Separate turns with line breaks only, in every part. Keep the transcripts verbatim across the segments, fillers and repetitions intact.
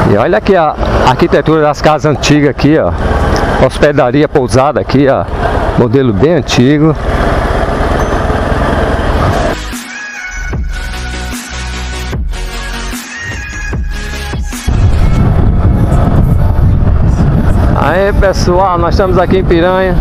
E olha aqui a arquitetura das casas antigas aqui, ó. Hospedaria pousada aqui, ó. Modelo bem antigo. Aí pessoal, nós estamos aqui em Piranhas.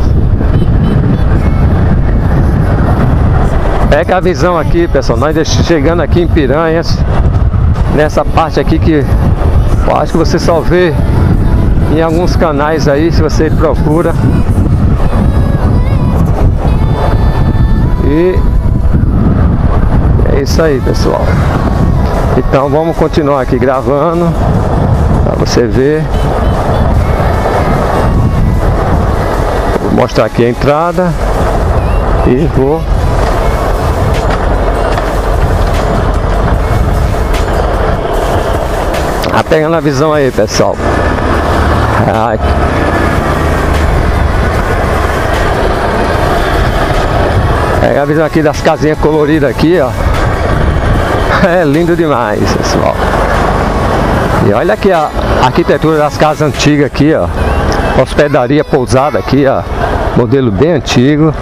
Pega a visão aqui, pessoal. Nós chegando aqui em Piranhas. Nessa parte aqui que eu acho que você só vê em alguns canais aí, se você procura. E é isso aí, pessoal. Então vamos continuar aqui gravando para você ver. Vou mostrar aqui a entrada e vou tá pegando a visão aí, pessoal. Aqui. Pega a visão aqui das casinhas coloridas aqui, ó. É lindo demais, pessoal. E olha aqui a arquitetura das casas antigas aqui, ó. Hospedaria pousada aqui, ó. Modelo bem antigo.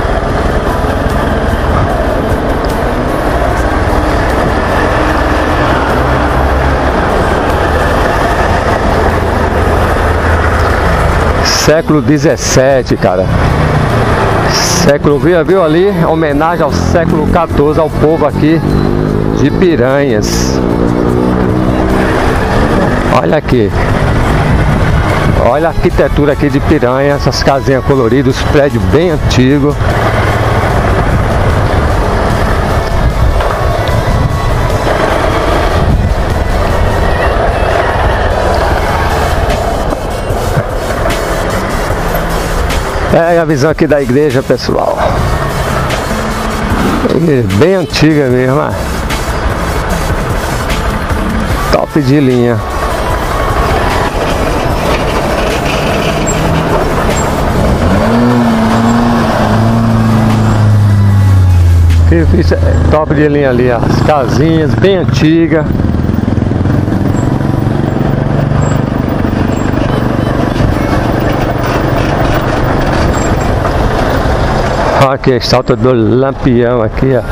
Século dezessete, cara. Século, viu, viu ali? Homenagem ao século quatorze, ao povo aqui de Piranhas. Olha aqui. Olha a arquitetura aqui de Piranhas, essas casinhas coloridas, os prédios bem antigos. Pega a visão aqui da igreja, pessoal. Bem antiga mesmo, ó. Top de linha. Top de linha ali, as casinhas bem antigas. Olha aqui a estátua do Lampião aqui, ó.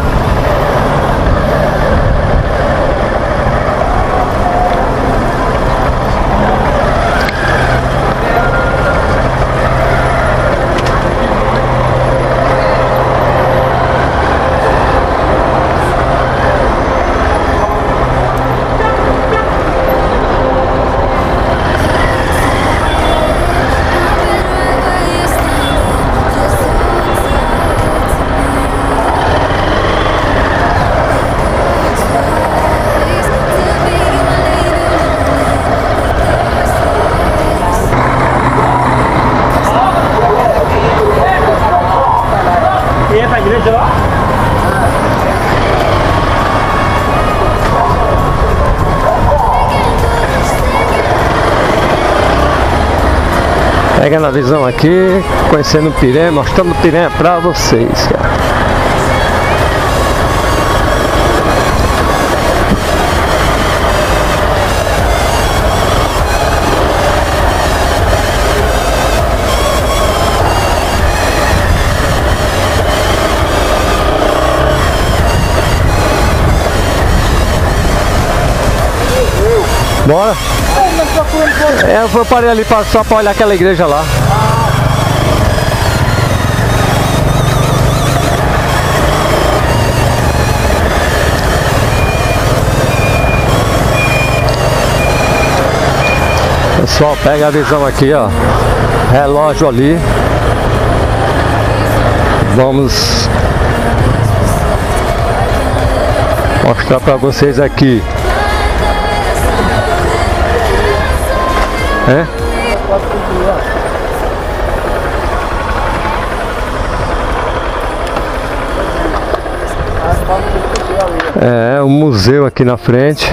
Pegando a visão aqui, conhecendo o Piranha, mostrando o Piranha pra vocês, cara. Bora? É, eu parei ali pra, só pra olhar aquela igreja lá. Pessoal, pega a visão aqui, ó. Relógio ali. Vamos mostrar pra vocês aqui. É? É, um museu aqui na frente.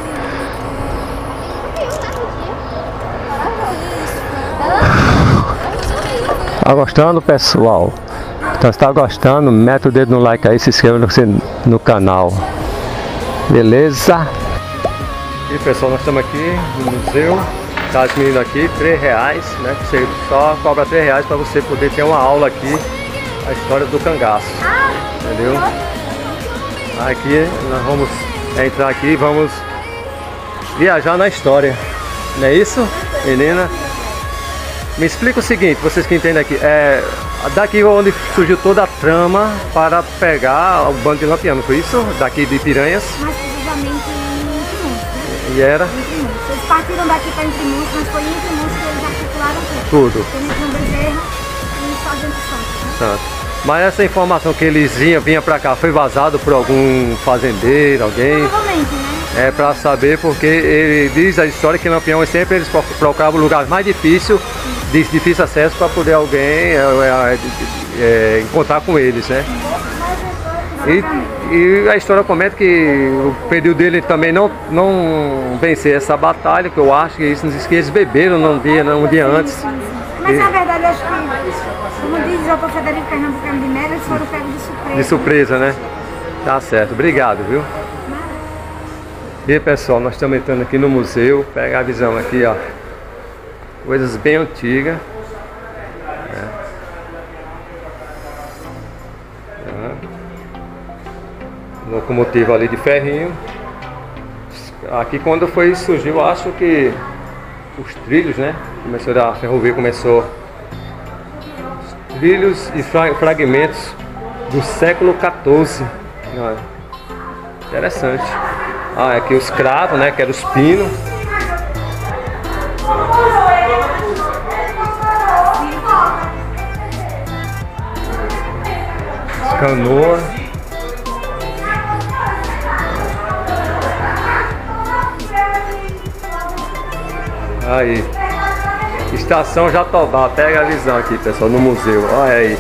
Tá gostando, pessoal? Então, se tá gostando, mete o dedo no like aí, se inscreva no, no canal. Beleza? E pessoal, nós estamos aqui no museu. Tá as meninas aqui, três reais, né? Você só cobra três reais para você poder ter uma aula aqui, a história do cangaço. Entendeu? Aqui nós vamos entrar aqui e vamos viajar na história. Não é isso, menina? Me explica o seguinte, vocês que entendem aqui, é daqui onde surgiu toda a trama para pegar o bando de Lampião, não foi isso? Daqui de Piranhas?
Mais precisamente em Intrimuns, né?
E era?
Intrimuns. Eles partiram daqui para Intrimuns, mas foi em Intrimuns que eles articularam tudo.
Tudo.
Tem Bezerra e Sargento Santos.
Santos. Mas essa informação que eles vinham, vinha para cá, foi vazado por algum fazendeiro, alguém?
Provavelmente, né?
É para saber, porque ele diz a história que Lampião sempre eles procuravam o lugar mais difícil, de difícil acesso para poder alguém é, é, é, encontrar com eles, né? E, e a história comenta que o período dele também não, não vencer essa batalha, que eu acho que isso que eles beberam num dia, um dia antes.
Sim, sim, sim. Mas na verdade acho que, como diz o doutor Federico Pernambucano de Mello, eles foram pegos de surpresa.
De surpresa, né? Tá certo, obrigado, viu? E aí, pessoal, nós estamos entrando aqui no museu, pega a visão aqui, ó, coisas bem antigas. É. É. Locomotiva ali de ferrinho. Aqui quando foi surgiu, acho que os trilhos, né? Começou a ferrovia, começou os trilhos e fra fragmentos do século quatorze. Olha. Interessante. Ah, aqui os cravos, né? Que eram os pinos. As canoas. Aí. Estação Jatobá. Pega a visão aqui, pessoal, no museu. Olha aí.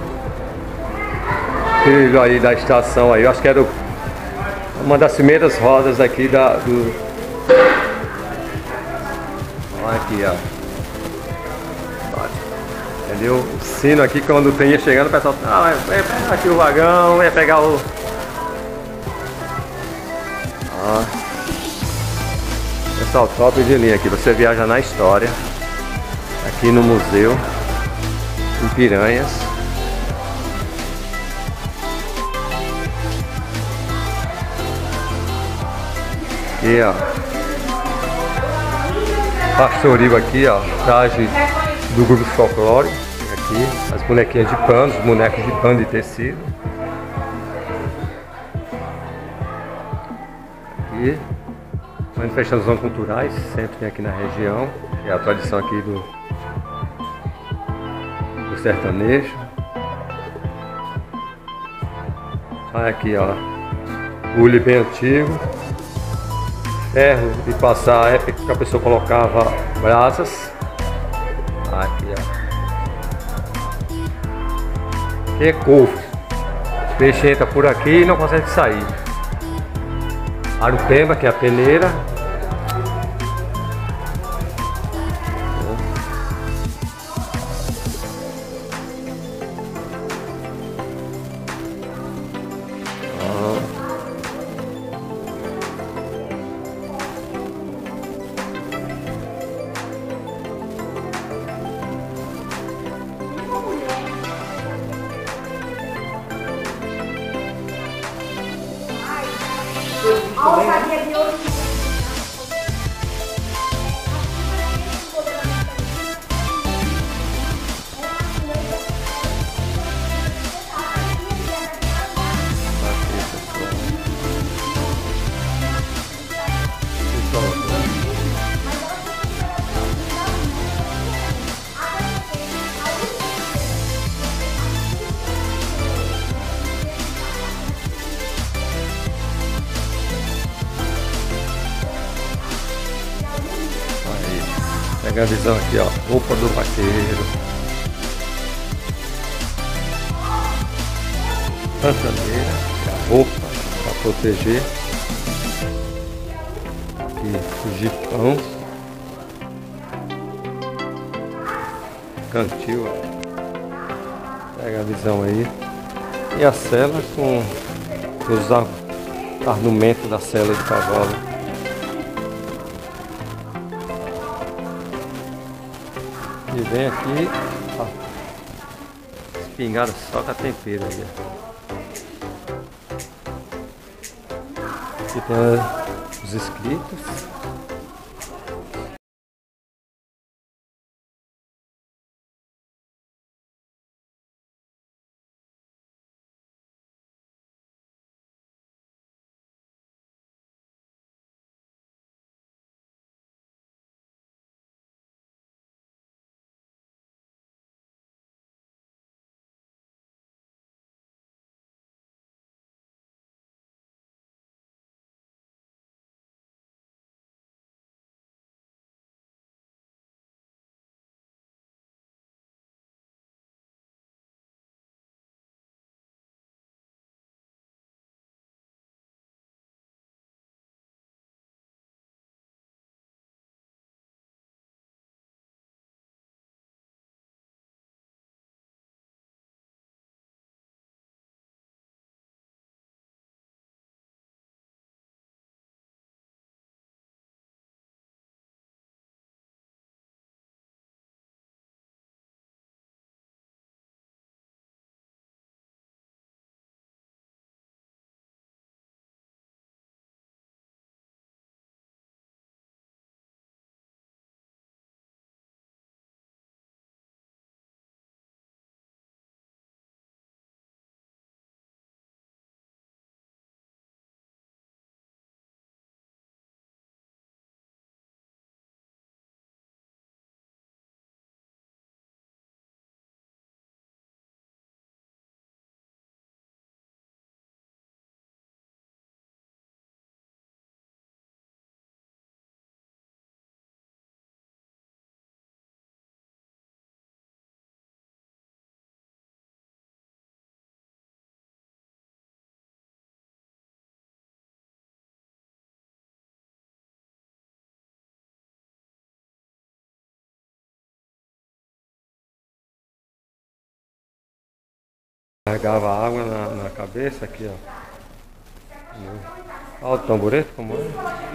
Trilho aí da estação aí. Eu acho que era o uma das primeiras rodas aqui da, do... Olha aqui, ó. Entendeu? O sino aqui, quando tem ia chegando, o pessoal... Ah, vai pegar aqui o vagão, vai pegar o... Ó. Pessoal, top de linha aqui. Você viaja na história. Aqui no museu. Em Piranhas. Aqui, ó, pastoril aqui, ó, traje do grupo folclore, aqui, as bonequinhas de pano, os bonecos de pano de tecido. Aqui, manifestações culturais, sempre tem aqui na região, que é a tradição aqui do, do sertanejo. Olha aqui, ó, bule bem antigo. Ferro de passar, a época que a pessoa colocava brasas. Aqui, ó. Que é couve. O peixe entra por aqui e não consegue sair. Arupemba, que é a peneira.
A ousadia de hoje.
Pega a visão aqui, ó, roupa do vaqueiro, pantaneira, que é a roupa para proteger, aqui o jipão, cantil, ó. Pega a visão aí, e a sela com os argumentos da sela de cavalo. E vem aqui, ó, espingarda só com a tempera aí, ó. Aqui tem os inscritos. Carregava água na, na cabeça aqui, ó. Olha o tamborete como é.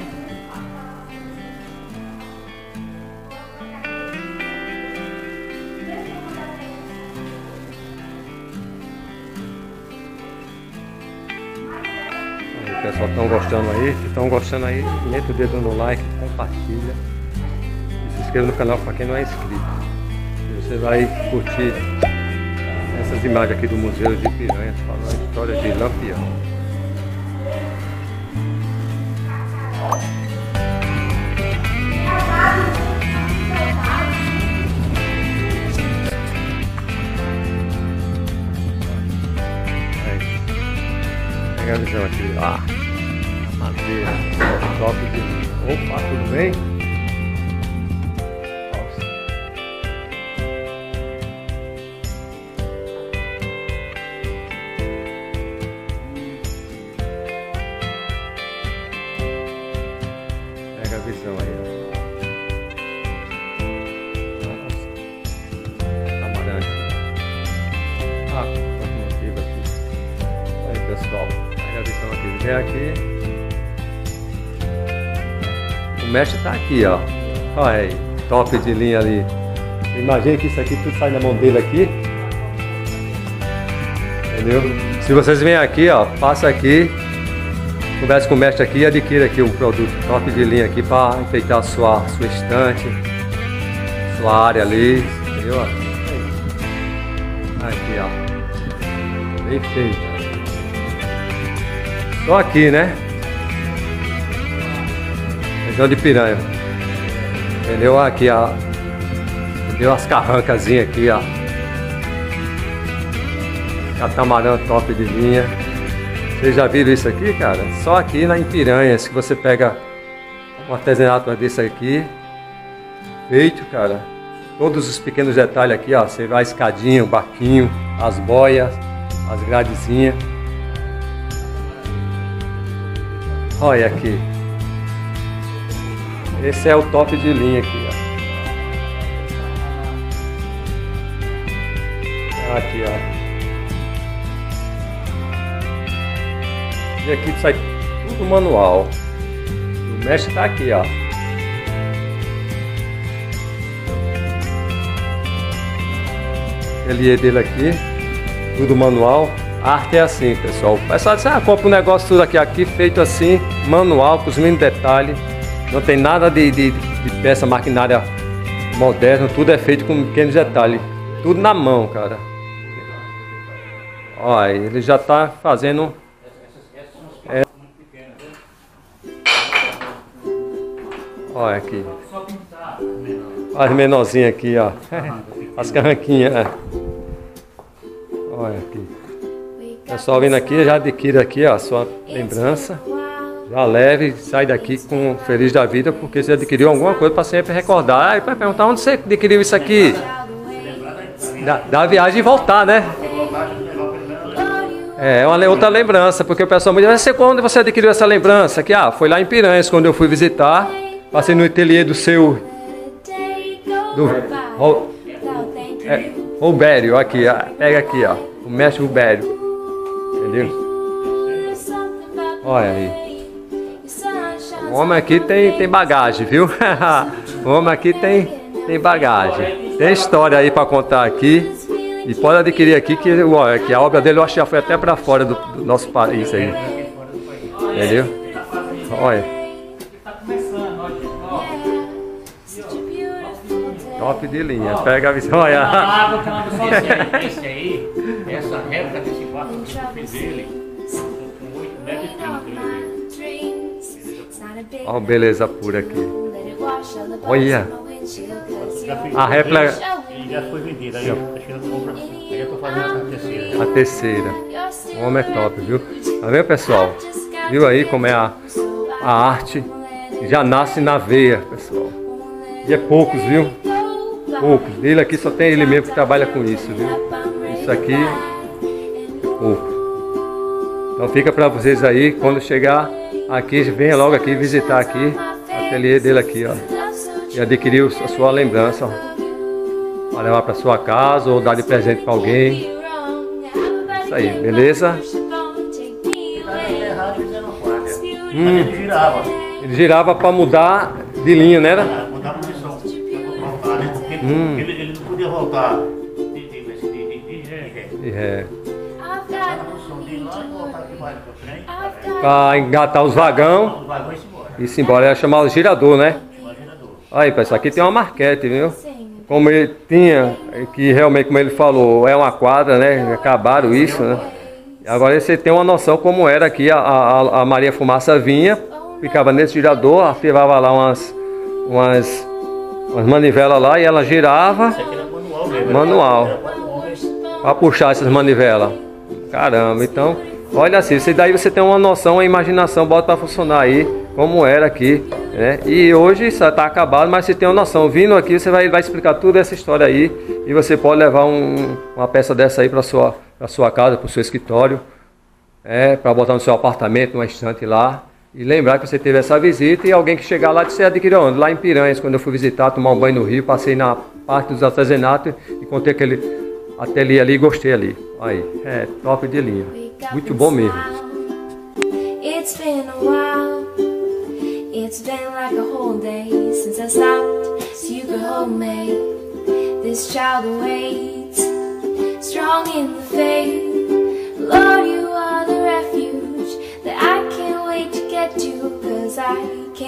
Aí, o pessoal estão gostando aí. Se estão gostando aí, mete o dedo no like, compartilha. E se inscreva no canal para quem não é inscrito. E você vai curtir essas imagens aqui do Museu de Piranhas, falando a história de Lampião. Aí, pega a visão aqui, ah, madeira, top de... Opa, tudo bem? Pega a visão aí, ó. Amarante. Ah, locomotiva aqui. Aí, pessoal, pega a visão aqui. Vem aqui. O mestre tá aqui, ó. Olha aí, top de linha ali. Imagina que isso aqui tudo sai na mão dele aqui. Entendeu? Se vocês vêm aqui, ó, passa aqui. Converse com o mestre aqui e adquira aqui um produto top de linha aqui para enfeitar a sua, sua estante, sua área ali, entendeu? Aqui, ó, bem feito. Só aqui, né? Região de Piranha, entendeu? Aqui, ó, entendeu? As carrancazinhas aqui, ó, catamarã top de linha. Vocês já viram isso aqui, cara? Só aqui na em Piranhas que você pega um artesanato desse aqui, feito, cara. Todos os pequenos detalhes aqui, ó. Você vai a escadinha, o barquinho, as boias, as gradezinhas. Olha aqui. Esse é o top de linha aqui, ó. Aqui, ó. E aqui sai tudo manual. O mestre tá aqui, ó. ateliê dele aqui, tudo manual. A arte é assim, pessoal. O pessoal diz, ah, compra um negócio tudo aqui, aqui feito assim, manual, com os mínimos detalhes. Não tem nada de, de, de peça, maquinária moderna, tudo é feito com pequenos detalhes. Tudo na mão, cara. Olha, ele já tá fazendo... É... Olha aqui. As menorzinhas aqui, ó. As carranquinhas. É. Olha aqui. O pessoal vindo aqui, já adquire aqui, ó, a sua lembrança. Já leve, sai daqui com feliz da vida, porque você adquiriu alguma coisa para sempre recordar. Aí vai perguntar onde você adquiriu isso aqui. Da, da viagem e voltar, né? É uma outra lembrança, porque o pessoal me diz, quando você adquiriu essa lembrança? Que ah, foi lá em Piranhas, quando eu fui visitar, passei no ateliê do seu do Ro, é, Robério, aqui, ó, pega aqui, ó, o mestre Robério, entendeu? Olha aí. O homem aqui tem, tem bagagem, viu? O homem aqui tem, tem bagagem. Tem história aí para contar aqui. E pode adquirir aqui que, olha, que a obra dele eu acho que já foi até para fora do, do nosso país aí. Entendeu? Olha. Top de linha. Pega a visão. Olha.
Esse aí, essa réplica desse barco que eu fiz dele, com oito metros e trinta.
Olha, beleza pura aqui. Olha. A réplica
já foi vendida, aí eu compra. Aí eu tô fazendo a terceira.
A terceira. O homem é top, viu? Tá vendo, pessoal? Viu aí como é a, a arte? Já nasce na veia, pessoal. E é poucos, viu? Poucos. Ele aqui só tem ele mesmo que trabalha com isso, viu? Isso aqui é pouco. Então fica para vocês aí, quando chegar aqui, venha logo aqui visitar aqui o ateliê dele aqui, ó. E adquirir a sua lembrança, ó. Para levar para sua casa ou dar de presente para alguém. Isso aí, beleza? Hum.
Ele girava.
Ele girava para mudar de linha, né?
Mudar a posição. Porque
Hum.
ele, ele não podia voltar de, de, de, de, de, de ré.
De ré.
Tá na posição dele lá e voltar aqui mais para frente.
Para engatar os vagão
Os vagões se embora.
e se embora. É chamado girador, né? Aí, pessoal, aqui tem uma marquete, viu? Como ele tinha, que realmente, como ele falou, é uma quadra, né? Acabaram isso, né? Agora você tem uma noção como era aqui. A, a, a Maria Fumaça vinha, ficava nesse girador, ativava lá umas, umas, umas manivelas lá e ela girava.
Isso aqui era manual mesmo.
Manual. Para puxar essas manivelas. Caramba, então, olha assim, você, daí você tem uma noção, uma imaginação, bota para funcionar aí, como era aqui, né? E hoje isso está acabado, mas você tem uma noção. Vindo aqui, você vai, vai explicar toda essa história aí e você pode levar um, uma peça dessa aí para sua, para sua casa, para o seu escritório, é, para botar no seu apartamento, numa estante lá. E lembrar que você teve essa visita e alguém que chegar lá, você adquiriu onde? Lá em Piranhas, quando eu fui visitar, tomar um banho no rio, passei na parte dos artesanatos e contei aquele ateliê ali e gostei ali. Aí, é top de linha. Muito bom mesmo.
It's been a while. It's been like a whole day since I stopped so you could hold me. This child awaits, strong in the faith. Lord, you are the refuge that I can't wait to get to, 'cause I